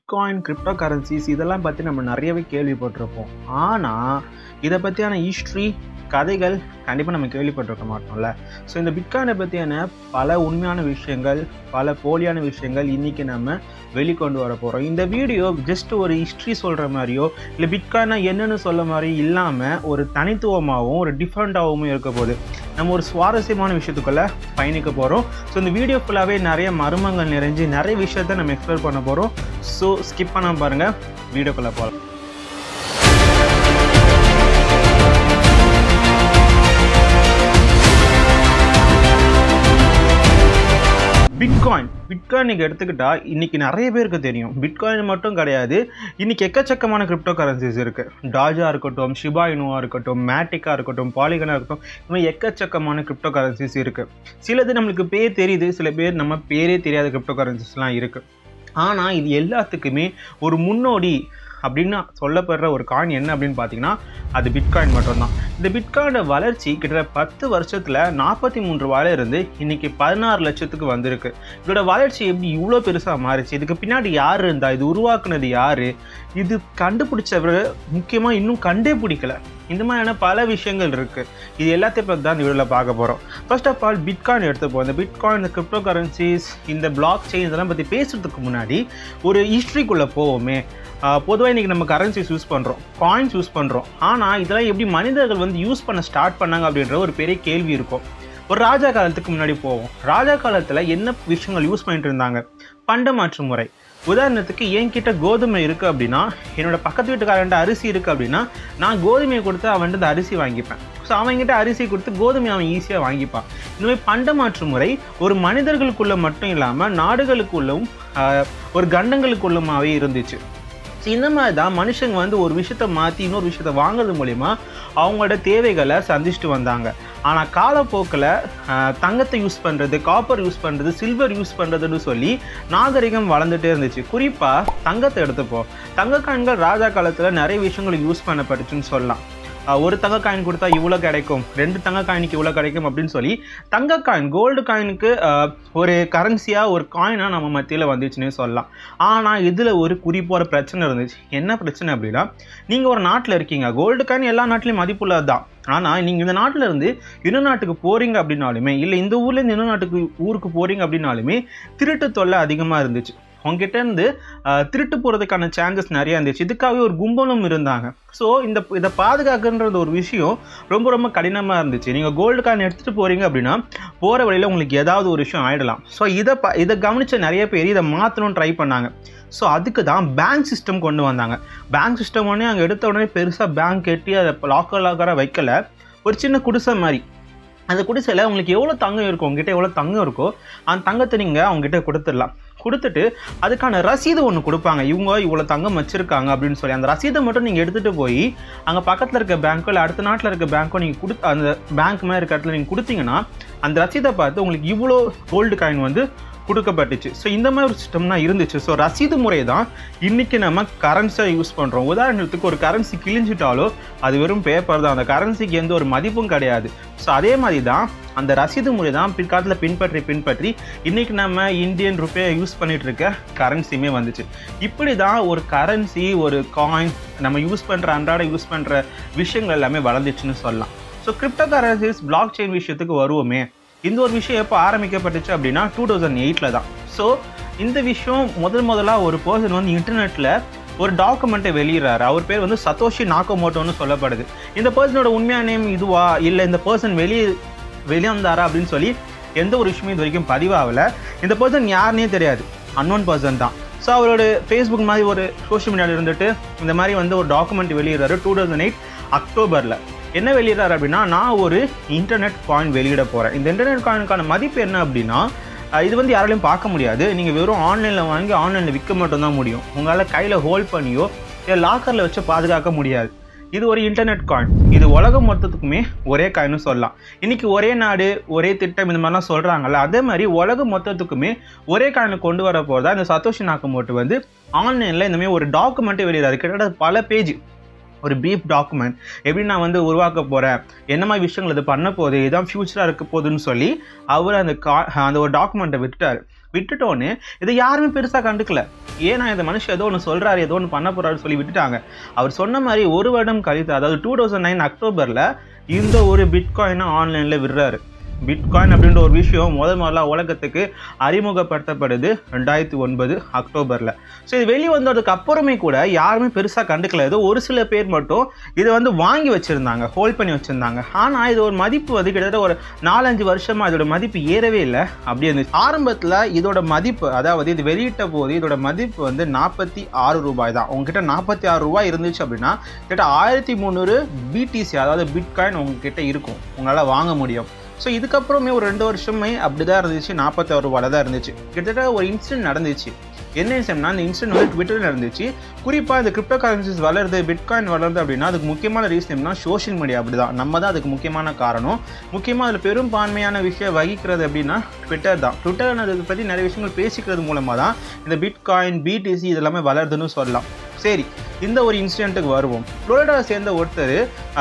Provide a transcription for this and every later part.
Bitcoin, crypto currencies இதெல்லாம் பற்றி நம்ம நிறையவே கேள்விப்பட்டிருப்போம். ஆனால் இதை பற்றியான ஹிஸ்ட்ரி, கதைகள் கண்டிப்பாக நம்ம கேள்விப்பட்டிருக்க மாட்டோம்ல. ஸோ இந்த பிட்காயினை பற்றியான பல உண்மையான விஷயங்கள், பல போலியான விஷயங்கள் இன்றைக்கி நம்ம வெளிக்கொண்டு வர போகிறோம். இந்த வீடியோ ஜஸ்ட் ஒரு ஹிஸ்ட்ரி சொல்கிற மாதிரியோ இல்லை பிட்காயினா என்னென்னு சொல்ல மாதிரியும் இல்லாமல் ஒரு தனித்துவமாகவும் ஒரு டிஃப்ரெண்ட்டாகவும் இருக்க போகுது. நம்ம ஒரு சுவாரஸ்யமான விஷயத்துக்குள்ளே பயணிக்க போகிறோம். ஸோ இந்த வீடியோ ஃபுல்லாகவே நிறைய மர்மங்கள் நிறைஞ்சு நிறைய விஷயத்த நம்ம எக்ஸ்ப்ளோர் பண்ண போகிறோம். ஸோ ஸ்கிப் பண்ணாமல் பாருங்கள், வீடியோக்குள்ளே போகலாம். பிட்காயின் நீங்கள் எடுத்துக்கிட்டால் இன்றைக்கி நிறைய பேருக்கு தெரியும். பிட்காயின் மட்டும் கிடையாது, இன்றைக்கி எக்கச்சக்கமான கிரிப்டோ கரன்சிஸ் இருக்குது. டாஜாக இருக்கட்டும், ஷிபா இனுவாக இருக்கட்டும், மேட்டிக்காக இருக்கட்டும், பாலிகனாக இருக்கட்டும், இந்த மாதிரி எக்கச்சக்கமான கிரிப்டோ கரன்சிஸ் இருக்குது. சிலது நம்மளுக்கு பேர் தெரியுது, சில பேர் நம்ம பேரே தெரியாத கிரிப்டோ கரன்சிஸ்லாம் இருக்குது. ஆனால் இது எல்லாத்துக்குமே ஒரு முன்னோடி அப்படின்னு சொல்லப்படுற ஒரு காயின் என்ன அப்படின்னு பார்த்தீங்கன்னா அது பிட்காயின் மட்டும்தான். இந்த பிட்காயினோட வளர்ச்சி கிட்டத்தட்ட 10 வருஷத்தில் 43 ரூபாயில இருந்து இன்னைக்கு 16 லட்சத்துக்கு வந்திருக்கு. இதோட வளர்ச்சி எப்படி இவ்வளோ பெருசாக மாறிச்சு? இதுக்கு பின்னாடி யார் இருந்தா? இது உருவாக்குனது யார்? இது கண்டுபிடிச்சவர் முக்கியமாக இன்னும் கண்டே பிடிக்கல. இந்த மாதிரியான பல விஷயங்கள் இருக்குது. இது எல்லாத்தையும் பற்றி தான் இந்த வீடியோவில் பார்க்க போகிறோம். ஃபர்ஸ்ட் ஆஃப் ஆல் பிட்காயின் எடுத்துப்போம். இந்த பிட்காயின், இந்த கிரிப்டோ கரன்சிஸ், இந்த பிளாக் செயின் இதெல்லாம் பற்றி பேசுகிறதுக்கு முன்னாடி ஒரு ஹிஸ்ட்ரிக்குள்ளே போவோமே. பொதுவாக இன்றைக்கி நம்ம கரன்சிஸ் யூஸ் பண்ணுறோம், காயின்ஸ் யூஸ் பண்ணுறோம். ஆனால் இதெல்லாம் எப்படி மனிதர்கள் யூஸ் பண்ண ஸ்டார்ட் பண்ணாங்க அப்படின்ற ஒரு பெரிய கேள்வி இருக்கும். ஒரு ராஜா காலத்துக்கு முன்னாடி போவோம். ராஜா காலத்தில் என்ன விஷயங்கள் யூஸ் பண்ணிட்டு இருந்தாங்க? பண்ட மாற்று முறை. உதாரணத்துக்கு என்கிட்ட கோதுமை இருக்குது அப்படின்னா, என்னோட பக்கத்து வீட்டுக்காரன்ட்ட அரிசி இருக்குது அப்படின்னா, நான் கோதுமையை கொடுத்து அவன்கிட்ட அந்த அரிசி வாங்கிப்பேன். ஸோ அவங்ககிட்ட அரிசி கொடுத்து கோதுமை அவன் ஈஸியாக வாங்கிப்பான். இந்த மாதிரி பண்ட மாற்று முறை ஒரு மனிதர்களுக்குள்ள மட்டும் இல்லாமல் நாடுகளுக்குள்ளும் ஒரு கண்டங்களுக்குள்ளுமாவே இருந்துச்சு. இந்த மாதிரி தான் மனுஷங்க ஒரு விஷயத்தை மாற்றி இன்னொரு விஷயத்த வாங்குறது மூலிமா அவங்களோட தேவைகளை சந்திச்சுட்டு வந்தாங்க. ஆனால் காலப்போக்கில் தங்கத்தை யூஸ் பண்ணுறது, காப்பர் யூஸ் பண்ணுறது, சில்வர் யூஸ் பண்ணுறதுன்னு சொல்லி நாகரிகம் வளர்ந்துட்டே இருந்துச்சு. குறிப்பாக தங்கத்தை எடுத்துப்போம். தங்க காயின்கள் ராஜா காலத்தில் நிறைய விஷயங்கள் யூஸ் பண்ணப்பட்டுச்சுன்னு சொல்லலாம். ஒரு தங்க காயின் கொடுத்தா இவ்வளோ கிடைக்கும், 2 தங்க காயினுக்கு இவ்வளோ கிடைக்கும் அப்படின்னு சொல்லி தங்க காயின், கோல்டு காயினுக்கு ஒரு கரன்சியாக, ஒரு காயினாக நம்ம மத்தியில் வந்துச்சுன்னே சொல்லலாம். ஆனால் இதில் ஒரு குறிப்பாக பிரச்சனை இருந்துச்சு. என்ன பிரச்சனை அப்படின்னா, நீங்கள் ஒரு நாட்டில் இருக்கீங்க, கோல்டு காயின் எல்லா நாட்டிலையும் மதிப்புள்ளது தான். ஆனால் நீங்கள் இந்த நாட்டில் இருந்து இன்னொரு நாட்டுக்கு போகிறீங்க அப்படின்னாலுமே, இல்லை இந்த ஊர்லேருந்து இன்னொரு ஊருக்கு போகிறீங்க அப்படின்னாலுமே திருட்டு தொல்லை அதிகமாக இருந்துச்சு. உங்ககிட்ட இருந்து திருட்டு போகிறதுக்கான சான்சஸ் நிறையா இருந்துச்சு. இதுக்காகவே ஒரு கும்பலும் இருந்தாங்க. ஸோ இதை பாதுகாக்குன்றது ஒரு விஷயம் ரொம்ப ரொம்ப கடினமாக இருந்துச்சு. நீங்கள் கோல்டு காயின் எடுத்துகிட்டு போகிறீங்க அப்படின்னா போகிற வழியில் உங்களுக்கு ஏதாவது ஒரு விஷயம் ஆகிடலாம். ஸோ இதை கவனித்த நிறைய பேர் இதை மாற்றணும்னு ட்ரை பண்ணாங்க. ஸோ அதுக்கு தான் பேங்க் சிஸ்டம் கொண்டு வந்தாங்க. பேங்க் சிஸ்டம் உடனே அங்கே எடுத்த உடனே பெருசாக பேங்க் கட்டி அதை லாக்கராக வைக்கல. ஒரு சின்ன குடிசை மாதிரி. அந்த குடிசையில் உங்களுக்கு எவ்வளோ தங்கம் இருக்கோ, உங்ககிட்ட எவ்வளோ தங்கம் இருக்கோ அந்த தங்கத்தை நீங்கள் அவங்ககிட்ட கொடுத்துடலாம். கொடுத்துட்டு அதுக்கான ரசீது ஒன்று கொடுப்பாங்க. இவங்க இவ்வளோ தங்கம் வச்சுருக்காங்க அப்படின்னு சொல்லி அந்த ரசீதை மட்டும் நீங்கள் எடுத்துகிட்டு போய் அங்கே பக்கத்தில் இருக்க பேங்க்கோ இல்லை அடுத்த நாட்டில் இருக்க பேங்க்கோ நீங்கள் அந்த பேங்க் மாதிரி இருக்க இடத்துல நீங்கள் கொடுத்தீங்கன்னா அந்த ரசீதை பார்த்து உங்களுக்கு இவ்வளோ கோல்டு காயின் கொடுக்கப்பட்டுச்சு. ஸோ இந்த மாதிரி ஒரு சிஸ்டம் தான் இருந்துச்சு. ஸோ ரசீது முறை தான் இன்றைக்கி நம்ம கரன்சியாக யூஸ் பண்ணுறோம். உதாரணத்துக்கு ஒரு கரன்சி கிழிஞ்சிட்டாலோ அது வெறும் பேப்பர் தான், அந்த கரன்சிக்கு எந்த ஒரு மதிப்பும் கிடையாது. ஸோ அதே மாதிரி தான் அந்த ரசீது முறை தான் பிற்காலத்தில் பின்பற்றி இன்றைக்கி நம்ம இந்தியன் ருப்பியை யூஸ் பண்ணிகிட்டு இருக்க கரன்சியுமே வந்துச்சு. இப்படி தான் ஒரு கரன்சி, ஒரு காயின், நம்ம யூஸ் பண்ணுற அன்றாட யூஸ் பண்ணுற விஷயங்கள் எல்லாமே வளர்ந்துச்சுன்னு சொல்லலாம். So crypto currencies, blockchain விஷயத்துக்கு வருவோமே. இந்த ஒரு விஷயம் எப்போ ஆரம்பிக்கப்பட்டுச்சு அப்படின்னா 2008 தான். ஸோ இந்த விஷயம் முதலாக ஒரு பர்சன் இன்டர்நெட்டில் ஒரு டாக்குமெண்ட்டை வெளியிடுறாரு. அவர் பேர் சத்தோஷி நாகமோட்டோன்னு சொல்லப்படுது. இந்த பர்சனோட உண்மையான நேம் இதுவா, இல்லை இந்த பர்சன் வெளியே வந்தாரா அப்படின்னு சொல்லி எந்த ஒரு விஷயமும் இது வரைக்கும் பதிவாகலை. இந்த பர்சன் யாருன்னே தெரியாது, அன்னோன் பர்சன் தான். ஸோ அவரோட ஃபேஸ்புக் மாதிரி ஒரு சோஷியல் மீடியாவில் இருந்துட்டு இந்த மாதிரி ஒரு டாக்குமெண்ட் வெளியிடுறாரு 2008 அக்டோபரில். என்ன வெளியிடுறாரு அப்படின்னா, நான் ஒரு இன்டர்நெட் காயின் வெளியிட போகிறேன். இந்த இன்டர்நெட் காயினுக்கான மதிப்பு என்ன அப்படின்னா, இது யாராலையும் பார்க்க முடியாது. நீங்கள் வெறும் ஆன்லைனில் வாங்கி ஆன்லைனில் விற்க மட்டும்தான் முடியும். உங்களால் கையில் ஹோல்ட் பண்ணியோ இல்லை லாக்கரில் வச்சு பாதுகாக்க முடியாது. இது ஒரு இன்டர்நெட் காயின். இது உலகம் மொத்தத்துக்குமே ஒரே காயின்னு சொல்லலாம். இன்றைக்கி ஒரே நாடு, ஒரே திட்டம், இந்த மாதிரிலாம் சொல்கிறாங்கல்ல, அதே மாதிரி உலகம் மொத்தத்துக்குமே ஒரே காயினை கொண்டு வர போகிறதா இந்த சத்தோஷி நாகமோட்டோ ஆன்லைனில் இந்த மாதிரி ஒரு டாக்குமெண்ட்டை வெளியிடாது. கிட்டத்தட்ட பல பேஜ் ஒரு ப்ரீஃப் டாக்குமெண்ட், எப்படி நான் உருவாக்க போகிறேன், என்ன மாதிரி விஷயங்கள் இது பண்ண போகுது, இதுதான் ஃபியூச்சராக இருக்க போகுதுன்னு சொல்லி அவர் அந்த ஒரு டாக்குமெண்ட்டை விட்டுட்டார். விட்டுட்டோன்னு இதை யாருமே பெருசாக கண்டுக்கல. ஏன்னா இந்த மனுஷன் ஏதோ ஒன்று சொல்கிறாரு, ஏதோ ஒன்று பண்ண போகிறாரு சொல்லி விட்டுட்டாங்க. அவர் சொன்ன மாதிரி ஒரு வருடம் கழித்து, அதாவது 2009 அக்டோபரில் இந்த ஒரு பிட்காயினை ஆன்லைனில் விடுறாரு. பிட்காயின் அப்படின்ற ஒரு விஷயம் முதல்ல உலகத்துக்கு அறிமுகப்படுத்தப்படுது 2009 அக்டோபரில். ஸோ இது வெளியே வந்ததுக்கு அப்புறமே கூட யாருமே பெருசாக கண்டுக்கல. ஏதோ ஒரு சில பேர் மட்டும் இதை வந்து வாங்கி வச்சுருந்தாங்க, ஹோல்ட் பண்ணி வச்சுருந்தாங்க. ஆனால் இது ஒரு மதிப்பு வந்து கிட்டத்தட்ட ஒரு 4-5 வருஷமாக இதோட மதிப்பு ஏறவே இல்லை, அப்படி இருந்துச்சு. ஆரம்பத்தில் இதோட மதிப்பு, அதாவது இது வெளியிட்ட போது இதோட மதிப்பு வந்து 46 ரூபாய் தான். உங்ககிட்ட 46 ரூபாய் இருந்துச்சு அப்படின்னா கிட்ட 1300 பிடிசி, அதாவது பிட்காயின் உங்ககிட்ட இருக்கும், உங்களால் வாங்க முடியும். ஸோ இதுக்கப்புறமே ஒரு 2 வருஷமே அப்படி தான் இருந்துச்சு, 46 ரூபாயில் தான் இருந்துச்சு. கிட்டத்தட்ட ஒரு இன்சிடென்ட் நடந்துச்சு. என்ன விஷயம்னா, அந்த இன்சிடென்ட் வந்து ட்விட்டரில் நடந்துச்சு. குறிப்பாக இந்த கிரிப்டோ கரன்சிஸ் வளருது, பிட்காயின் வளருது அப்படின்னா அதுக்கு முக்கியமான ரீசன் என்னன்னா சோஷியல் மீடியா. அப்படி தான், நம்ம தான் அதுக்கு முக்கியமான காரணம். முக்கியமாக அதில் பெரும்பான்மையான விஷயம் வகிக்கிறது அப்படின்னா ட்விட்டர் தான். ட்விட்டர் அதை பற்றி நிறைய விஷயங்கள் பேசிக்கிறது மூலமாக தான் இந்த பிட்காயின், பிடிசி இதெல்லாமே வளருதுன்னு சொல்லலாம். சரி, இந்த ஒரு இன்சிடென்ட்டுக்கு வருவோம். ஃப்ளோரிடாவை சேர்ந்த ஒருத்தர்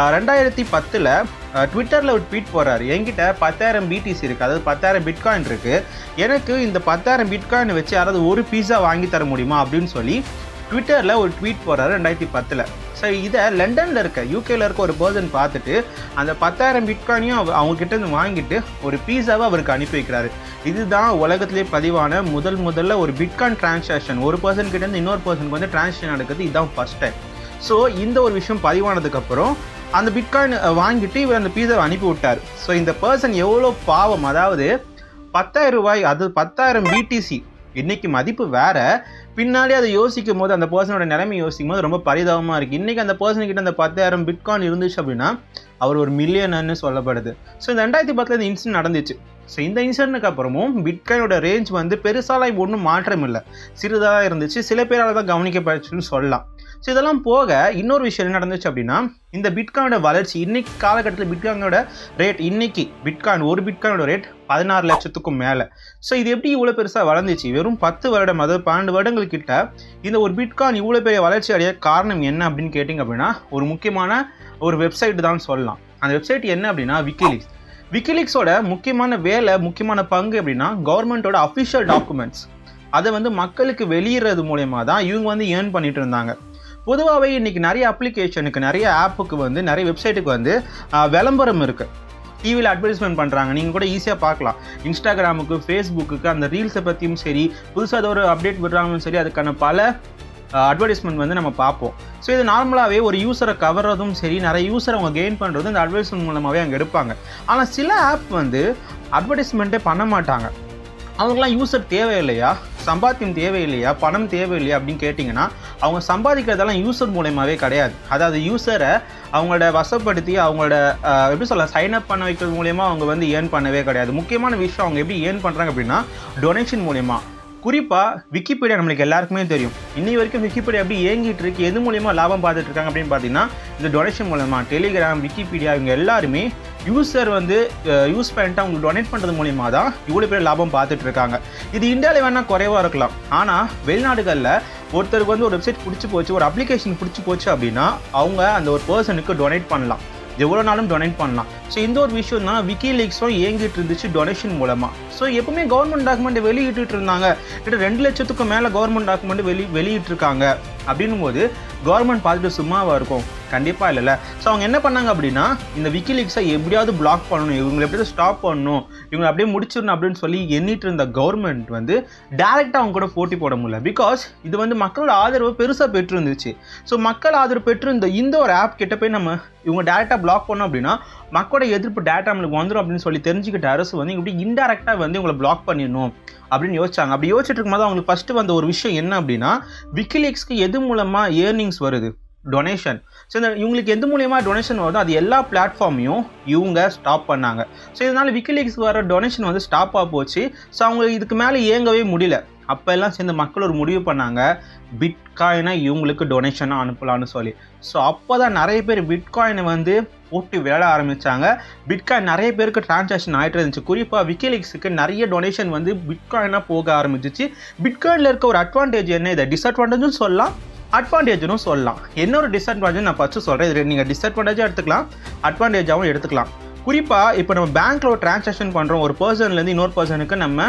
2010 ட்விட்டரில் ஒரு ட்வீட் போடுறாரு. என்கிட்ட 10,000 பிடிசி இருக்குது, அதாவது 10,000 பிட்காயின் இருக்குது, எனக்கு இந்த 10,000 பிட்காயின் வச்சு யாராவது ஒரு பீஸா வாங்கி தர முடியுமா அப்படின்னு சொல்லி ட்விட்டரில் ஒரு ட்வீட் போடுறாரு 2010. ஸோ இதை லண்டனில் இருக்க, யூகேல இருக்க ஒரு பர்சன் பார்த்துட்டு அந்த 10,000 பிட்காயினையும் அவங்ககிட்ட இருந்து வாங்கிட்டு ஒரு பீஸாவை அவருக்கு அனுப்பி வைக்கிறாரு. இதுதான் உலகத்திலே பதிவான முதல்ல ஒரு பிட்காயின் டிரான்சாக்ஷன், ஒரு பர்சன் கிட்ட இருந்து இன்னொரு பர்சனுக்கு வந்து டிரான்சாக்ஷன் நடக்குது. இதுதான் ஃபர்ஸ்ட் டைம். ஸோ இந்த ஒரு விஷயம் பதிவானதுக்கப்புறம் அந்த பிட்காயின் வாங்கிட்டு இவர் அந்த பீஸாவை அனுப்பி விட்டார். ஸோ இந்த பர்சன் எவ்வளோ பாவம், அதாவது 10,000 ரூபாய், அது 10,000 பிடிசி, இன்னைக்கு மதிப்பு வேற, பின்னாடி அதை யோசிக்கும் போது அந்த பர்சனோட நிலைமை யோசிக்கும் போது ரொம்ப பரிதாபமாக இருக்குது. இன்றைக்கி அந்த பர்சன் கிட்ட அந்த 10,000 பிட்காயின் இருந்துச்சு அப்படின்னா அவர் ஒரு மில்லியனர்னு சொல்லப்படுது. ஸோ இந்த 2010 இந்த இன்சிடென்ட் நடந்துச்சு. ஸோ இந்த இன்சிடென்ட்டுக்கு அப்புறமும் பிட்காயினோட ரேஞ்ச் வந்து பெருசாலாம் ஒன்றும் மாற்றம் இல்லை, சிறிதாக இருந்துச்சு. சில பேரால் தான் கவனிக்கப்பட்டுச்சுன்னு சொல்லலாம். ஸோ இதெல்லாம் போக இன்னொரு விஷயம் என்ன நடந்துச்சு அப்படின்னா, இந்த பிட்காயினோட வளர்ச்சி இன்னைக்கு காலகட்டத்தில் பிட்காயினோட ரேட், இன்னைக்கு பிட்காயின் ஒரு பிட்காயினோட ரேட் 16 லட்சத்துக்கும் மேலே. ஸோ இது எப்படி இவ்வளோ பெருசாக வளர்ந்துச்சு? வெறும் 10 வருடம், அதாவது 12 வருடங்கள் கிட்ட இந்த ஒரு பிட்காயின் இவ்வளோ பெரிய வளர்ச்சி அடைய காரணம் என்ன அப்படின்னு கேட்டிங்க அப்படின்னா ஒரு முக்கியமான ஒரு வெப்சைட் தான் சொல்லலாம். அந்த வெப்சைட் என்ன அப்படின்னா விக்கிலீக்ஸ். விக்கிலீக்ஸோட முக்கியமான வேலை, முக்கியமான பங்கு அப்படின்னா கவர்மெண்ட்டோட அஃபிஷியல் டாக்குமெண்ட்ஸ் அதை வந்து மக்களுக்கு வெளியிடுறது மூலயமா தான் இவங்க வந்து ஏர்ன் பண்ணிட்டு இருந்தாங்க. பொதுவாகவே இன்றைக்கி நிறைய அப்ளிகேஷனுக்கு, நிறைய ஆப்புக்கு வந்து, நிறைய வெப்சைட்டுக்கு வந்து விளம்பரம் இருக்குது. டிவியில் அட்வர்டைஸ்மெண்ட் பண்ணுறாங்க, நீங்கள் கூட ஈஸியாக பார்க்கலாம். இன்ஸ்டாகிராமுக்கு, ஃபேஸ்புக்கு அந்த ரீல்ஸை பற்றியும் சரி, புதுசாக ஏதோ ஒரு அப்டேட் விடுறாங்கன்னு சரி, அதுக்கான பல அட்வர்டைஸ்மெண்ட் வந்து நம்ம பார்ப்போம். ஸோ இது நார்மலாகவே ஒரு யூஸரை கவர்றதும் சரி, நிறைய யூஸரை அவங்க கெயின் பண்ணுறதும் இந்த அட்வர்டைஸ்மெண்ட் மூலமாகவே அங்கே எடுப்பாங்க. ஆனால் சில ஆப் வந்து அட்வர்டைஸ்மெண்ட்டே பண்ண மாட்டாங்க. அவங்களாம் யூஸர் தேவையில்லையா, சம்பாத்தியம் தேவையில்லையா, பணம் தேவையில்லையா அப்படின்னு கேட்டிங்கன்னா அவங்க சம்பாதிக்கிறதெல்லாம் யூஸர் மூலமாகவே கிடையாது. அதாவது யூஸரை அவங்களோட வசப்படுத்தி அவங்களோட எப்படி சொல்ல சைன் அப் பண்ண வைக்கிறது மூலயமா அவங்க வந்து ஏர்ன் பண்ணவே கிடையாது. முக்கியமான விஷயம் அவங்க எப்படி ஏர்ன் பண்ணுறாங்க அப்படின்னா டொனேஷன் மூலயமா. குறிப்பாக விக்கிபீடியா நம்மளுக்கு எல்லாருக்குமே தெரியும். இன்னி வரைக்கும் விக்கிபீடியா எப்படி இயங்கிட்டு இருக்கு, எது மூலயமா லாபம் பார்த்துட்டு இருக்காங்க அப்படின்னு பார்த்தீங்கன்னா இந்த டொனேஷன் மூலமா. டெலிகிராம், விக்கிபீடியா இவங்க எல்லாருமே யூஸர் வந்து யூஸ் பண்ணிட்டு அவங்களுக்கு டொனேட் பண்ணுறது மூலியமாக தான் இவ்வளோ பேர் லாபம் பார்த்துட்டு இருக்காங்க. இது இந்தியாவில் வேணால் குறைவாக இருக்கலாம், ஆனால் வெளிநாடுகளில் ஒருத்தருக்கு வந்து ஒரு வெப்சைட் பிடிச்சி போச்சு, ஒரு அப்ளிகேஷன் பிடிச்சி போச்சு அப்படின்னா அவங்க அந்த ஒரு பர்சனுக்கு டொனேட் பண்ணலாம், எவ்வளோ நாளும் டொனேட் பண்ணலாம். ஸோ இந்த ஒரு விஷயம் தான் விக்கிலீக்ஸும் இயங்கிட்டு இருந்துச்சு டொனேஷன் மூலமாக. ஸோ எப்பவுமே கவர்மெண்ட் டாக்குமெண்ட் வெளியிட்டு இருந்தாங்க. கிட்ட 2 லட்சத்துக்கும் மேலே கவர்மெண்ட் டாக்குமெண்ட் வெளியிட்டிருக்காங்க. அப்படின்னும் போது கவர்மெண்ட் பார்த்துட்டு சும்மாவாக இருக்கும்? கண்டிப்பாக இல்லைல்ல. ஸோ அவங்க என்ன பண்ணாங்க அப்படின்னா இந்த விக்கிலீக்ஸை எப்படியாவது பிளாக் பண்ணணும், இவங்களை எப்படியாவது ஸ்டாப் பண்ணணும், இவங்களை அப்படியே முடிச்சிடணும் அப்படின்னு சொல்லி எண்ணிட்டு இருந்த கவர்மெண்ட் வந்து டேரெக்டாக அவங்க கூட போட்டி போட முடியல. பிகாஸ் இது வந்து மக்களோட ஆதரவு பெருசாக பெற்றிருந்துச்சு. ஸோ மக்கள் ஆதரவு பெற்றிருந்த இந்த ஒரு ஆப் கிட்ட போய் நம்ம இவங்க டேரெக்டாக பிளாக் பண்ணோம் அப்படின்னா மக்களோட எதிர்ப்பு டேட்டா நம்மளுக்கு வந்துடும் அப்படின்னு சொல்லி தெரிஞ்சுக்கிட்ட அரசு வந்து இப்படி இன்டெரக்டாக வந்து இவங்களை பிளாக் பண்ணிடணும் அப்படின்னு யோசிச்சாங்க. அப்படி யோசிச்சுட்டு இருக்கும்போது அவங்களுக்கு ஃபஸ்ட்டு வந்த ஒரு விஷயம் என்ன அப்படின்னா விக்கிலீக்ஸ்க்கு எது மூலமாக ஏர்னிங்ஸ் வருது? டொனேஷன். ஸோ இந்த இவங்களுக்கு எது மூலியமாக டொனேஷன் வருதோ அது எல்லா பிளாட்ஃபார்மையும் இவங்க ஸ்டாப் பண்ணாங்க. ஸோ இதனால் விக்கிலீக்ஸ்க்கு வர டொனேஷன் வந்து ஸ்டாப்பாக போச்சு. ஸோ அவங்களுக்கு இதுக்கு மேலே இயங்கவே முடியல. அப்போ எல்லாம் சேர்ந்து மக்கள் ஒரு முடிவு பண்ணாங்க, பிட்காயினை இவங்களுக்கு டொனேஷனாக அனுப்பலான்னு சொல்லி. ஸோ அப்போ தான் நிறைய பேர் பிட்காயினை வந்து போட்டு விளையாட ஆரம்பித்தாங்க. பிட்காயின் நிறைய பேருக்கு டிரான்சாக்ஷன் ஆகிட்டு இருந்துச்சு. குறிப்பாக விக்கிலீக்ஸுக்கு நிறைய டொனேஷன் வந்து பிட்காயினாக போக ஆரம்பிச்சிச்சு. பிட்காயினில் இருக்க ஒரு அட்வான்டேஜ் என்ன, இதை டிஸ்அட்வான்டேஜும் சொல்லலாம், அட்வான்டேஜ்னு சொல்லலாம். என்ன ஒரு டிஸ்அட்வான்டேஜ் நான் ஃபஸ்ட்டு சொல்கிறேன். இது நீங்கள் டிஸ்அட்வான்டேஜாக எடுத்துக்கலாம், அட்வான்டேஜாகவும் எடுத்துக்கலாம். குறிப்பாக இப்போ நம்ம பேங்க்கில் ஒரு டிரான்சாக்ஷன் பண்ணுறோம், ஒரு பர்சன்லேருந்து இன்னொரு பர்சனுக்கு நம்ம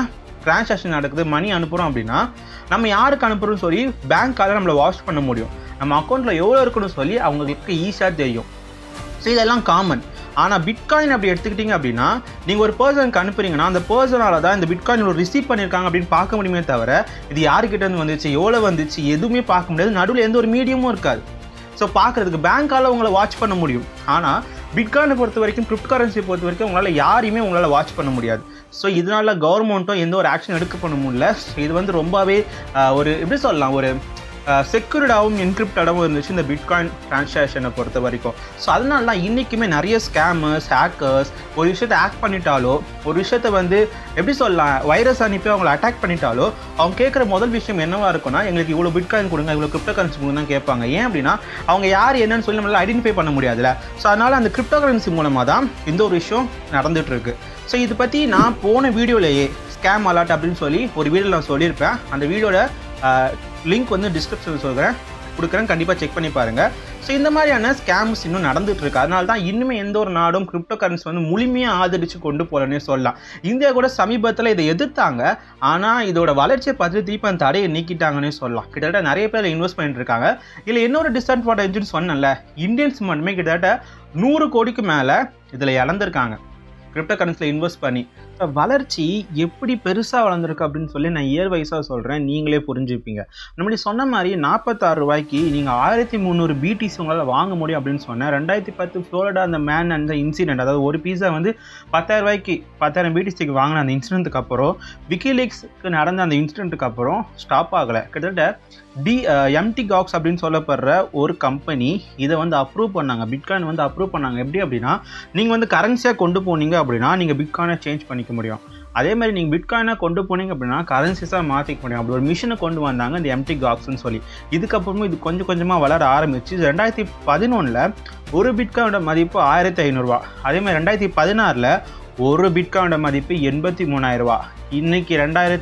டிரான்சாக்ஷன் நடக்குது, மணி அனுப்புகிறோம் அப்படின்னா நம்ம யாருக்கு அனுப்புகிறோம்னு சொல்லி பேங்க்கால் நம்மளை வாட்ச் பண்ண முடியும். நம்ம அக்கௌண்ட்டில் எவ்வளோ இருக்குன்னு சொல்லி அவங்களுக்கு ஈஸியாக தெரியும். ஸோ இதெல்லாம் காமன். ஆனால் பிட்காயின் அப்படி எடுத்துக்கிட்டிங்க அப்படின்னா நீங்கள் ஒரு பர்சனுக்கு அனுப்புறீங்கன்னா அந்த பர்சனால தான் இந்த பிட்காயின் ஒரு ரிசீவ் பண்ணியிருக்காங்க அப்படின்னு பார்க்க முடியுமே தவிர இது யாருக்கிட்டேருந்து வந்துச்சு, எவ்வளோ வந்துச்சு எதுவுமே பார்க்க முடியாது. நடுவில் எந்த ஒரு மீடியமும் இருக்காது. ஸோ பார்க்குறதுக்கு பேங்க்கால் உங்களை வாட்ச் பண்ண முடியும். ஆனால் பிட்காயினை பொறுத்த வரைக்கும், கிரிப்டோ கரன்சியை பொறுத்த வரைக்கும் உங்களால் யாரையுமே உங்களால் வாட்ச் பண்ண முடியாது. ஸோ இதனால் கவர்மெண்ட்டும் எந்த ஒரு ஆக்ஷன் எடுக்க பண்ண முடியல. இது வந்து ரொம்பவே ஒரு எப்படி சொல்லலாம், ஒரு செக்யூர்டாகவும் என்கிரிப்டடாகவும் இருந்துச்சு இந்த பிட்காயின் டிரான்சாக்ஷனை பொறுத்த வரைக்கும். ஸோ அதனால தான் இன்றைக்குமே நிறைய ஸ்கேமர்ஸ், ஹேக்கர்ஸ் ஒரு விஷயத்தை ஹேக் பண்ணிட்டாலோ, ஒரு விஷயத்தை வந்து எப்படி சொல்லலாம், வைரஸ் அனுப்பி அவங்களை அட்டாக் பண்ணிட்டாலோ அவங்க கேட்குற முதல் விஷயம் என்னவாக இருக்குன்னா, எங்களுக்கு இவ்வளோ பிட்காயின் கொடுங்க, இவ்வளோ கிரிப்டோ கரன்சி கொடுங்க தான் கேட்பாங்க. ஏன் அப்படின்னா அவங்க யார் என்னன்னு சொல்லி நம்மளால் ஐடென்டிஃபை பண்ண முடியாதுல்ல. ஸோ அதனால் அந்த கிரிப்டோ கரன்சி மூலமாக தான் இந்த ஒரு விஷயம் நடந்துகிட்ருக்கு. ஸோ இது பற்றி நான் போன வீடியோலேயே ஸ்கேம் அலர்ட் அப்படின்னு சொல்லி ஒரு வீடியோவில் நான் சொல்லியிருப்பேன். அந்த வீடியோட லிங்க் வந்து டிஸ்கிரிப்ஷனில் கொடுக்குறேன், கண்டிப்பாக செக் பண்ணி பாருங்கள். ஸோ இந்த மாதிரியான ஸ்கேம்ஸ் இன்னும் நடந்துகிட்ருக்கு. அதனால தான் இன்னுமே எந்த ஒரு நாடும் கிரிப்டோ கரன்சி வந்து முழுமையாக ஆதரித்து கொண்டு போகிறேன்னே சொல்லலாம். இந்தியா கூட சமீபத்தில் இதை எதிர்த்தாங்க. ஆனால் இதோட வளர்ச்சியை பார்த்து திருப்பி அந்த தடையை நீக்கிட்டாங்கன்னே சொல்லலாம். கிட்டத்தட்ட நிறைய பேர் இன்வெஸ்ட் பண்ணிட்டு இருக்காங்க. இதில் இன்னொரு டிஸ்அட்வான்டேஜ்னு சொன்னேன்ல, இந்தியன்ஸ் மட்டுமே கிட்டத்தட்ட 100 கோடிக்கு மேலே இதில் இழந்திருக்காங்க கிரிப்டோ கரன்சியில் இன்வெஸ்ட் பண்ணி. வளர்ச்சி எப்படி பெருசாக வளர்ந்துருக்கு அப்படின்னு சொல்லி நான் இயர் வைஸாக சொல்கிறேன், நீங்களே புரிஞ்சுப்பீங்க. நம்மளி சொன்ன மாதிரி 46 ரூபாய்க்கு நீங்கள் 1300 BTC உங்களால் வாங்க முடியும் அப்படின்னு சொன்னேன். 2010 ஃப்ளோரிடா அந்த மேன் அந்த இன்சிடென்ட், அதாவது ஒரு பீஸா வந்து 10,000 ரூபாய்க்கு 10,000 BTCக்கு வாங்கின அந்த இன்சிடென்ட்டுக்கு அப்புறம், விக்கிலீக்ஸ்க்கு நடந்த அந்த இன்சிடென்ட்டுக்கு அப்புறம் ஸ்டாப் ஆகலை. கிட்டத்தட்ட எம்டிகாக்ஸ் அப்படின்னு சொல்லப்படுற ஒரு கம்பெனி இதை வந்து அப்ரூவ் பண்ணாங்க, பிட்காயின் வந்து அப்ரூவ் பண்ணாங்க. எப்படி அப்படின்னா, நீங்கள் வந்து கரன்சியாக கொண்டு போனீங்க அப்படின்னா நீங்கள் பிட்காயினை சேஞ்ச் பண்ணிக்க முடியும். அதே மாதிரி நீங்கள் பிட்காயினாக கொண்டு போனீங்க அப்படின்னா கரன்சிஸாக மாற்றிக்க முடியும். அப்படி ஒரு மிஷினை கொண்டு வந்தாங்க இந்த எம்டிகாக்ஸ்ன்னு சொல்லி. இதுக்கப்புறமும் இது கொஞ்சம் கொஞ்சமாக வளர ஆரம்பிச்சு 2011 ஒரு பிட்காயினோட மதிப்பு 1500 ரூபா. அதே மாதிரி 2016 ஒரு பிட்காயினோட மதிப்பு 83,000 ரூபா. இன்னைக்கு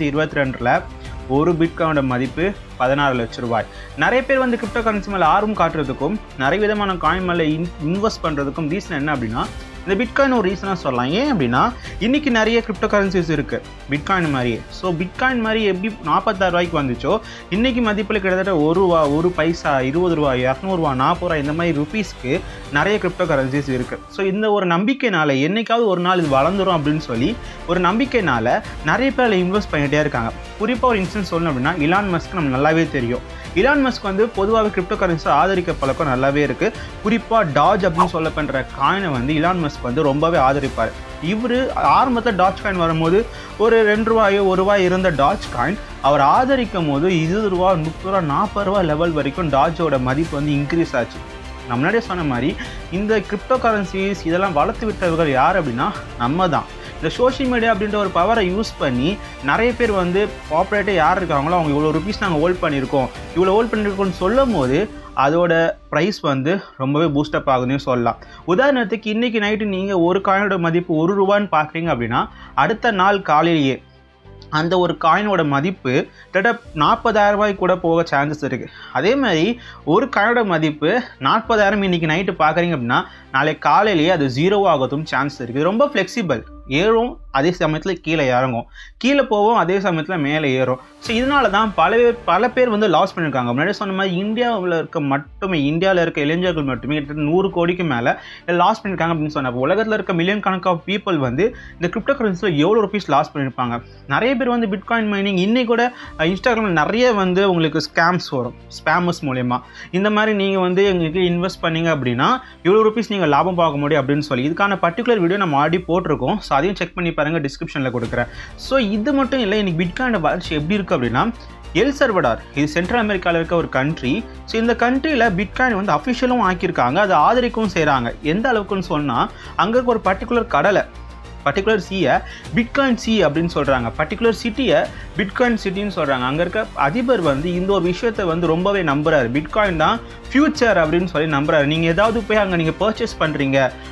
2022 ஒரு பிட்காயினோட மதிப்பு 16 லட்சம் ரூபாய். நிறைய பேர் வந்து கிரிப்டோ கரன்சி மேலே ஆர்வம் காட்டுறதுக்கும் நிறைய விதமான காயின் மேலே இன்வெஸ்ட் பண்ணுறதுக்கும் ரீசன் என்ன அப்படின்னா, இந்த பிட்காயின் ஒரு ரீசனாக சொல்லலாம். ஏன் அப்படின்னா இன்றைக்கி நிறைய கிரிப்டோ கரன்சிஸ் இருக்குது பிட்காயின் மாதிரியே. ஸோ பிட்காயின் மாதிரி எப்படி 46 ரூபாய்க்கு வந்துச்சோ, இன்றைக்கி மதிப்பில் கிட்டத்தட்ட 1 ரூபா, 1 பைசா, 20 ரூபா, 200 ரூபா, 40 ரூபா இந்த மாதிரி ருபீஸ்க்கு நிறைய கிரிப்டோ கரன்சிஸ் இருக்குது. ஸோ இந்த ஒரு நம்பிக்கைனால என்னைக்காவது ஒரு நாள் இது வளர்ந்துடும் அப்படின்னு சொல்லி ஒரு நம்பிக்கைனால நிறைய பேர் அதில் இன்வெஸ்ட் பண்ணிகிட்டே இருக்காங்க. குறிப்பாக ஒரு இன்ஸ்டன்ஸ் சொல்லணும் அப்படின்னா, இலான் மஸ்க் நம்ம நல்லாவே தெரியும். இலான் மஸ்க் வந்து பொதுவாகவே கிரிப்டோ கரன்சி ஆதரிக்க பழக்கம் நல்லாவே இருக்குது. குறிப்பாக டாஜ் அப்படின்னு சொல்லப்படுற காயினை வந்து இலான் மஸ்க் வந்து ரொம்பவே ஆதரிப்பார். இவர் ஆரம்பத்தில் டாஜ் காயின் வரும்போது ஒரு 2 ரூபாயோ 1 ரூபாய் இருந்த டாஜ் காயின் அவர் ஆதரிக்கும் போது 20 ரூபா, 30 ரூபா, 40 ரூபா லெவல் வரைக்கும் டாஜோட மதிப்பு வந்து இன்க்ரீஸ் ஆச்சு. நான் முன்னாடியே சொன்ன மாதிரி இந்த கிரிப்டோ கரன்சிஸ் இதெல்லாம் வளர்த்து விட்டவர்கள் யார் அப்படின்னா நம்ம தான். இந்த சோஷியல் மீடியா அப்படின்ற ஒரு பவரை யூஸ் பண்ணி நிறைய பேர் வந்து பாப்புலேட்டாக யார் இருக்காங்களோ அவங்க இவ்வளோ ருபீஸ் நாங்கள் ஹோல்ட் பண்ணியிருக்கோம், இவ்வளோ ஹோல்ட் பண்ணியிருக்கோம்னு சொல்லும் போது அதோட ப்ரைஸ் வந்து ரொம்பவே பூஸ்டப் ஆகுதுன்னு சொல்லலாம். உதாரணத்துக்கு இன்றைக்கி நைட்டு நீங்கள் ஒரு காயினோட மதிப்பு 1 ரூபான்னு பார்க்குறீங்க அப்படின்னா அடுத்த நாள் காலையிலேயே அந்த ஒரு காயினோட மதிப்பு கிட்டத்தட்ட 40,000 ரூபாய்க்கு கூட போக சான்சஸ் இருக்குது. அதே மாதிரி ஒரு காயினோட மதிப்பு 40,000 இன்றைக்கி நைட்டு பார்க்குறீங்க அப்படின்னா நாளைக்கு காலையிலேயே அது 0 ஆகிறதும் சான்ஸ் இருக்குது. ரொம்ப ஃப்ளெக்சிபிள், ஏறும் அதே சமயத்தில் கீழே இறங்கும், கீழே போவோம் அதே சமயத்தில் மேலே ஏறும். ஸோ இதனால தான் பல பேர் வந்து லாஸ் பண்ணியிருக்காங்க. முன்னாடி சொன்ன மாதிரி இந்தியாவில் இருக்க இளைஞர்கள் மட்டுமே கிட்டத்தட்ட 100 கோடிக்கு மேலே லாஸ் பண்ணியிருக்காங்க அப்படின்னு சொன்னப்போ உலகத்தில் இருக்க மில்லியன் கணக்காக பீப்புள் வந்து இந்த கிரிப்டோ கரன்சியில் எவ்வளோ ருபீஸ் லாஸ் பண்ணியிருப்பாங்க. நிறைய பேர் வந்து பிட்காயின் மைனிங் இன்னைக்கு கூட இன்ஸ்டாகிராமில் நிறைய வந்து உங்களுக்கு ஸ்கேம்ஸ் வரும், ஸ்பேமர்ஸ் மூலயமா. இந்த மாதிரி நீங்கள் வந்து எங்களுக்கு இன்வெஸ்ட் பண்ணீங்க அப்படின்னா இவ்வளோ ருபீஸ் நீங்கள் லாபம் பார்க்க முடியும் அப்படின்னு சொல்லி இதுக்கான பர்டிகுலர் வீடியோ நம்ம ஆல்ரெடி போட்டிருக்கோம். ஸோ அதையும் செக் பண்ணி பாருங்கள், டிஸ்கிரிப்ஷனில் கொடுக்குறேன். ஸோ இது மட்டும் இல்லை, இன்னைக்கு பிட்காயின் வளர்ச்சி எப்படி இருக்குது அப்படின்னா, எல் சல்வடார் இது சென்ட்ரல் அமெரிக்காவில் இருக்க ஒரு கண்ட்ரி. ஸோ இந்த கண்ட்ரியில் பிட்காயின் வந்து அஃபிஷியலும் ஆக்கியிருக்காங்க, அதை ஆதரிக்கவும் செய்கிறாங்க. எந்த அளவுக்குன்னு சொன்னால் அங்கே இருக்க ஒரு பர்டிகுலர் சீயை பிட்காயின் சி அப்படின்னு சொல்கிறாங்க, பர்டிகுலர் சிட்டியை பிட்காயின் சிட்டின்னு சொல்கிறாங்க. அங்கே இருக்க அதிபர் வந்து இந்த ஒரு விஷயத்தை வந்து ரொம்பவே நம்புறாரு, பிட்காயின் தான் ஃபியூச்சர் அப்படின்னு சொல்லி நம்புறாரு. நீங்கள் ஏதாவது போய் அங்கே நீங்கள் பர்ச்சேஸ் பண்ணுறீங்க,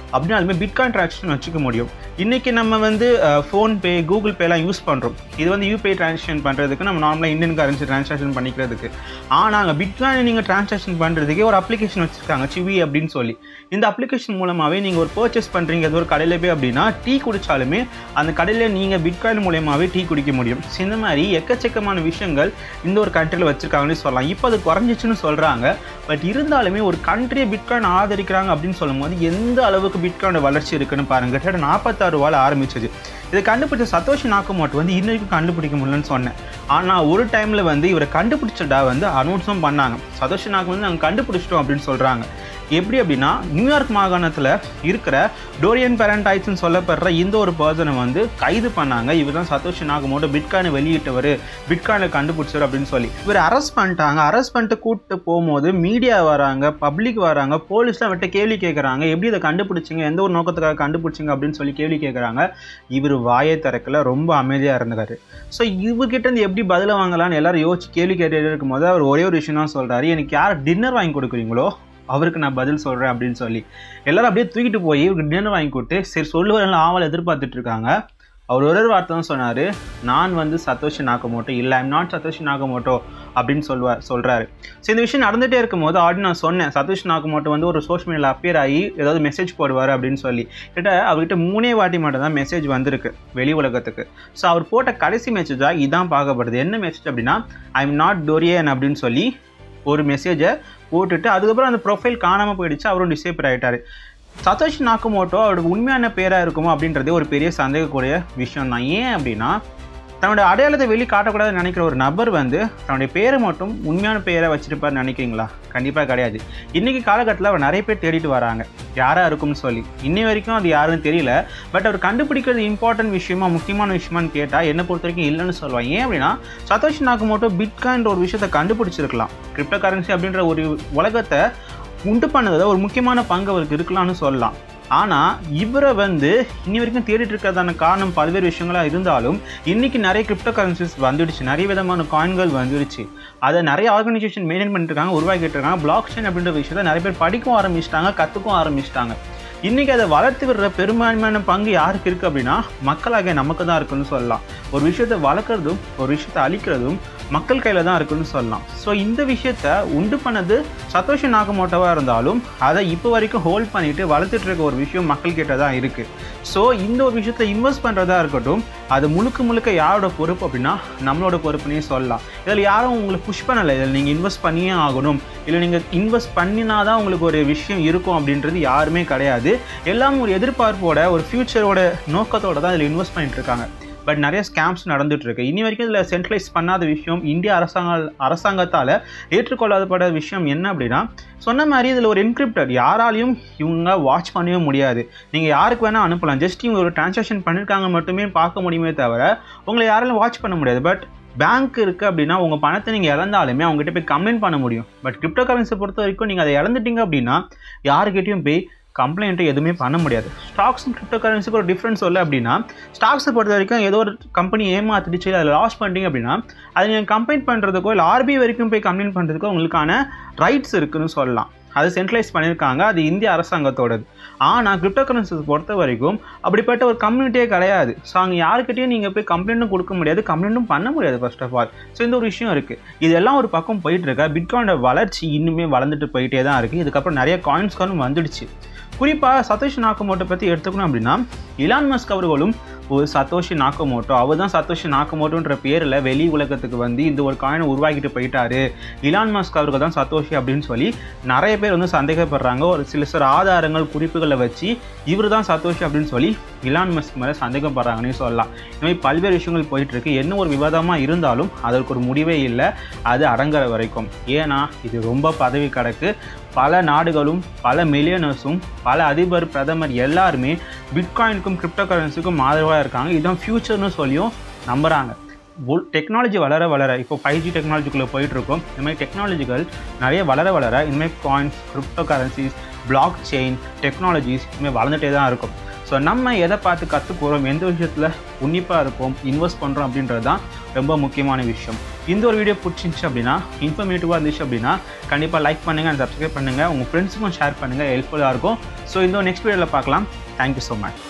அப்படின்னாலுமே பிட்காயின் டிரான்சாக்ஷன் வச்சுக்க முடியும். இன்றைக்கி நம்ம வந்து ஃபோன்பே, கூகுள் பேலாம் யூஸ் பண்ணுறோம். இது வந்து யூபிஐ டிரான்சாக்ஷன் பண்ணுறதுக்கு நம்ம நார்மலாக இந்தியன் கரன்சி டிரான்சாக்ஷன் பண்ணிக்கிறதுக்கு. ஆனால் அங்கே பிட்காயின் நீங்கள் டிரான்சாக்ஷன் பண்ணுறதுக்கே ஒரு அப்ளிகேஷன் வச்சுருக்காங்க, சிவி அப்படின்னு சொல்லி. இந்த அப்ளிகேஷன் மூலமாகவே நீங்கள் ஒரு பர்ச்சேஸ் பண்ணுறீங்க ஏதோ ஒரு கடையில் போய் அப்படின்னா டீ குடித்தாலுமே அந்த கடையில் நீங்கள் பிட்காயின் மூலமாகவே டீ குடிக்க முடியும். ஸோ இந்த மாதிரி எக்கச்சக்கமான விஷயங்கள் இந்த ஒரு கண்ட்ரியில் வச்சுருக்காங்கன்னு சொல்லலாம். இப்போ அது குறைஞ்சிச்சுன்னு சொல்கிறாங்க. பட் இருந்தாலுமே ஒரு கண்ட்ரியை பிட்காயின் ஆதரிக்கிறாங்க அப்படின்னு சொல்லும் போது எந்த அளவுக்கு பிட்காயினோட வளர்ச்சி இருக்குன்னு பாருங்கள். கிட்டத்தட்ட 46 ரூபாயில் ஆரம்பிச்சது. இதை கண்டுபிடிச்ச சத்தோஷி நாக்கமோட்டோ வந்து இன்னைக்கும் கண்டுபிடிக்க முடியலன்னு சொன்னேன். ஆனால் ஒரு டைமில் வந்து இவரை கண்டுபிடிச்சதா வந்து அனௌன்ஸும் பண்ணாங்க. சத்தோஷி நாக்கமோட்டோ வந்து நாங்கள் கண்டுபிடிச்சிட்டோம் அப்படின்னு சொல்கிறாங்க. எப்படி அப்படின்னா நியூயார்க் மாகாணத்தில் இருக்கிற டோரியன் பெரண்டைட்ஸ்ன்னு சொல்லப்படுற இந்த ஒரு பர்சனை வந்து கைது பண்ணாங்க. இவர் தான் சத்தோஷி நாக்கமோட்டோ பிட்காயினை வெளியிட்டவர், பிட்காயினை கண்டுபிடிச்சவர் அப்படின்னு சொல்லி. இவர் அரெஸ்ட் பண்ணிட்டாங்க. அரெஸ்ட் பண்ணிட்டு கூப்பிட்டு போகும்போது மீடியா வராங்க, பப்ளிக் வராங்க, போலீஸ்லாம் விட்டு கேள்வி கேட்குறாங்க. எப்படி இதை கண்டுபிடிச்சிங்க, எந்த ஒரு நோக்கத்துக்காக கண்டுபிடிச்சிங்க அப்படின்னு சொல்லி கேள்வி கேட்குறாங்க. இவர் வாயை திறக்கல, ரொம்ப அமைதியாக இருந்துக்காரு. ஸோ இவர்கிட்ட இருந்து எப்படி பதிலை வாங்கலான்னு எல்லாரும் யோசிச்சு கேள்வி கேட்டு இருக்கும்போது அவர் ஒரே ஒரு விஷயம் தான் சொல்கிறாரு, எனக்கு யார் டின்னர் வாங்கி கொடுக்குறீங்களோ அவருக்கு நான் பதில் சொல்கிறேன் அப்படின்னு சொல்லி. எல்லோரும் அப்படியே தூக்கிட்டு போய் இவருக்கு டின்னர் வாங்கி கொடுத்து சரி சொல்லுவார் ஆவலை எதிர்பார்த்துட்டு இருக்காங்க. அவர் ஒரு வார்த்தை தான் சொன்னார், நான் வந்து சத்தோஷி நாக்கமோட்டோ இல்லை, ஐம் நாட் சத்தோஷி நாக்கமோட்டோ அப்படின்னு சொல்கிறாரு. ஸோ இந்த விஷயம் நடந்துகிட்டே இருக்கும்போது ஆல்ரெடி நான் சொன்னேன், சத்தோஷி நாக்கமோட்டோ வந்து ஒரு சோஷியல் மீடியாவில் அப்பியர் ஆகி ஏதாவது மெசேஜ் போடுவார் அப்படின்னு சொல்லி. கிட்ட அவர்கிட்ட 3 வாட்டி மட்டும் தான் மெசேஜ் வந்திருக்கு வெளி உலகத்துக்கு. ஸோ அவர் போட்ட கடைசி மெசேஜாக இதான் பார்க்கப்படுது. என்ன மெசேஜ் அப்படின்னா, ஐம் நாட் டோரியன் அப்படின்னு சொல்லி ஒரு மெசேஜை போட்டுட்டு அதுக்கப்புறம் அந்த ப்ரொஃபைல் காணாமல் போயிடுச்சு. அவரும் டிசேபிள் ஆகிட்டார். சத்தோஷி நாக்கமோட்டோ அவரோட உண்மையான பேராக இருக்குமோ அப்படின்றதே ஒரு பெரிய சந்தேகக்கூடிய விஷயம் தான். ஏன் அப்படின்னா தன்னுடைய அடையாளத்தை வெளியே காட்டக்கூடாதுன்னு நினைக்கிற ஒரு நபர் வந்து தன்னுடைய பேரை மட்டும் உண்மையான பேரை வச்சுருப்பார்னு நினைக்கிறீங்களா? கண்டிப்பாக கிடையாது. இன்றைக்கி காலகட்டத்தில் அவர் நிறைய பேர் தேடிட்டு வராங்க யாராக இருக்கும்னு சொல்லி. இன்னி வரைக்கும் அது யாருன்னு தெரியல. பட் அவர் கண்டுபிடிக்கிறது இம்பார்ட்டன்ட் விஷயமா, முக்கியமான விஷயமானு கேட்டால் என்னை பொறுத்த வரைக்கும் இல்லைன்னு சொல்லுவாங்க. ஏன் அப்படின்னா சத்தோஷி நாக்கமோட்டோ பிட்காயின்ற ஒரு விஷயத்தை கண்டுபிடிச்சிருக்கலாம். கிரிப்டோ கரன்சி அப்படின்ற ஒரு உலகத்தை உண்டு பண்ணதில் ஒரு முக்கியமான பங்கு அவருக்கு இருக்கலாம்னு சொல்லலாம். ஆனால் இவரை வந்து இன்னி வரைக்கும் தேடிட்டு இருக்கிறதான காரணம் பல்வேறு விஷயங்களாக இருந்தாலும் இன்றைக்கி நிறைய கிரிப்டோ கரன்சிஸ் வந்துடுச்சு, நிறைய விதமான காயின்கள் வந்துடுச்சு. அதை நிறைய ஆர்கனைசேஷன் மெயின்டைன் பண்ணிட்டு இருக்காங்க, உருவாக்கிட்டு இருக்காங்க. பிளாக் செயின் அப்படின்ற விஷயத்தை நிறைய பேர் படிக்கவும் ஆரம்பிச்சிட்டாங்க, கற்றுக்கவும் ஆரம்பிச்சிட்டாங்க. இன்றைக்கி அதை வளர்த்து விடுற பெரும்பான்மையான பங்கு யாருக்கு இருக்குது அப்படின்னா மக்களாக நமக்கு தான் இருக்குன்னு சொல்லலாம். ஒரு விஷயத்தை வளர்க்குறதும் ஒரு விஷயத்தை அழிக்கிறதும் மக்கள் கையில் தான் இருக்குன்னு சொல்லலாம். ஸோ இந்த விஷயத்தை உண்டு பண்ணது சத்தோஷி நாக்கமோட்டோவாக இருந்தாலும் அதை இப்போ வரைக்கும் ஹோல்ட் பண்ணிவிட்டு வளர்த்துட்டு இருக்க ஒரு விஷயம் மக்கள் கிட்ட தான் இருக்குது. ஸோ இந்த ஒரு விஷயத்தை இன்வெஸ்ட் பண்ணுறதா இருக்கட்டும், அது முழுக்க யாரோட பொறுப்பு அப்படின்னா நம்மளோட பொறுப்புன்னே சொல்லலாம். இதில் யாரும் உங்களுக்கு புஷ் பண்ணலை, இதில் நீங்கள் இன்வெஸ்ட் பண்ணியே ஆகணும், இல்லை நீங்கள் இன்வெஸ்ட் பண்ணினா தான் உங்களுக்கு ஒரு விஷயம் இருக்கும் அப்படின்றது யாருமே கிடையாது. எல்லாமே ஒரு எதிர்பார்ப்போட, ஒரு ஃப்யூச்சரோட நோக்கத்தோடு தான் இதில் இன்வெஸ்ட் பண்ணிட்டு இருக்காங்க. பட் நிறைய ஸ்கேம்ஸ் நடந்துகிட்ருக்கு. இனி வரைக்கும் இதில் சென்ட்ரலைஸ் பண்ணாத விஷயம், இந்திய அரசாங்கத்தால் ஏற்றுக்கொள்ளாதப்பட விஷயம் என்ன அப்படின்னா, சொன்ன மாதிரி இதில் ஒரு என்கிரிப்டட் யாராலையும் இவங்க வாட்ச் பண்ணவே முடியாது. நீங்கள் யாருக்கு வேணால் அனுப்பலாம், ஜஸ்ட் இவங்க ஒரு டிரான்சாக்ஷன் பண்ணியிருக்காங்க மட்டுமே பார்க்க முடியுமே தவிர உங்களை யாராலும் வாட்ச் பண்ண முடியாது. பட் பேங்க் இருக்குது அப்படின்னா உங்கள் பணத்தை நீங்கள் இழந்தாலுமே அவங்ககிட்ட போய் கம்ப்ளைண்ட் பண்ண முடியும். பட் கிரிப்டோ கரன்சியை பொறுத்த வரைக்கும் நீங்கள் அதை இழந்துட்டீங்க அப்படின்னா யாருக்கிட்டையும் போய் கம்ப்ளைண்ட்டை எதுவுமே பண்ண முடியாது. ஸ்டாக்ஸ் கிரிப்டோ கரன்சிக்கு ஒரு டிஃப்ரென்ஸ் இல்லை அப்படின்னா, ஸ்டாக்ஸை பொறுத்த வரைக்கும் ஏதோ ஒரு கம்பெனி ஏமாத்திடுச்சு, அதில் லாஸ் பண்ணிட்டீங்க அப்படின்னா அதை நீங்கள் கம்ப்ளைண்ட் பண்ணுறதுக்கோ இல்லை ஆர்பிஐ வரைக்கும் போய் கம்ப்ளைண்ட் பண்ணுறதுக்கோ உங்களுக்கான ரைட்ஸ் இருக்குதுன்னு சொல்லலாம். அது சென்ட்ரலைஸ் பண்ணியிருக்காங்க, அது இந்திய அரசாங்கத்தோடது. ஆனால் கிரிப்டோ கரன்சிஸ் பொறுத்த வரைக்கும் அப்படிப்பட்ட ஒரு கம்யூனிட்டியே கிடையாது. ஸோ அங்கே யாருக்கிட்டையும் நீங்கள் போய் கம்ப்ளைண்ட்டும் கொடுக்க முடியாது, கம்ப்ளைண்ட்டும் பண்ண முடியாது ஃபர்ஸ்ட் ஆஃப் ஆல். ஸோ இந்த ஒரு விஷயம் இருக்குது. இதெல்லாம் ஒரு பக்கம் போயிட்டுருக்கா. பிட்காயினோட வளர்ச்சி இன்னுமே வளர்ந்துட்டு போயிட்டே தான் இருக்குது. இதுக்கப்புறம் நிறைய காயின்ஸ்களும் வந்துடுச்சு. குறிப்பாக சத்தோஷி நாக்கமோட்டோ பற்றி எடுத்துக்கணும் அப்படின்னா, இலான் மஸ்க் அவர்களும் ஒரு சத்தோஷி நாக்கமோட்டோ, அவர் தான் சத்தோஷி நாக்கமோட்டோன்ற பேரில் வெளி உலகத்துக்கு வந்து இந்த ஒரு காயினை உருவாக்கிட்டு போயிட்டாரு, இலான் மஸ்க் அவர்கள் தான் சத்தோஷி அப்படின்னு சொல்லி நிறைய பேர் வந்து சந்தேகப்படுறாங்க. ஒரு சில ஆதாரங்கள் குறிப்புகளை வச்சு இவர் தான் சத்தோஷி அப்படின்னு சொல்லி இலான் மஸ்க் மேலே சந்தேகப்படுறாங்கன்னு சொல்லலாம். இந்த மாதிரி பல்வேறு விஷயங்கள் போயிட்டுருக்கு. என்ன ஒரு விவாதமாக இருந்தாலும் அதற்கு ஒரு முடிவே இல்லை, அது அடங்குற வரைக்கும். ஏன்னா இது ரொம்ப பதவி கிடக்கு. பல நாடுகளும் பல மில்லியனர்ஸும் பல அதிபர், பிரதமர் எல்லாருமே பிட்காயினுக்கும் கிரிப்டோ கரன்சிக்கும் ஆதரவாக இருக்காங்க. இதுதான் ஃப்யூச்சர்னு சொல்லியும் நம்புகிறாங்க. டெக்னாலஜி வளர இப்போ 5G டெக்னாலஜிக்குள்ளே போயிட்டுருக்கோம். இந்த மாதிரி டெக்னாலஜிகள் நிறைய வளர இனிமேல் coins, crypto currencies, blockchain technologies இனிமேல் வளர்ந்துட்டே தான் இருக்கும். ஸோ நம்ம எதை பார்த்து கற்றுக்குறோம், எந்த விஷயத்தில் உன்னிப்பாக இருப்போம், இன்வெஸ்ட் பண்ணுறோம் அப்படின்றது தான் ரொம்ப முக்கியமான விஷயம். இந்த ஒரு வீடியோ பிடிச்சிருந்துச்சு அப்படின்னா, இன்ஃபர்மேட்டிவாக இருந்துச்சு அப்படின்னா கண்டிப்பாக லைக் பண்ணுங்கள் அண்ட் சப்ஸ்கிரைப் பண்ணுங்கள். உங்கள் ஃப்ரெண்ட்ஸுக்கும் ஷேர் பண்ணுங்கள், ஹெல்ப்ஃபுல்லாக இருக்கும். ஸோ இந்த நெக்ஸ்ட் வீடியோவில் பார்க்கலாம். Thank you so much.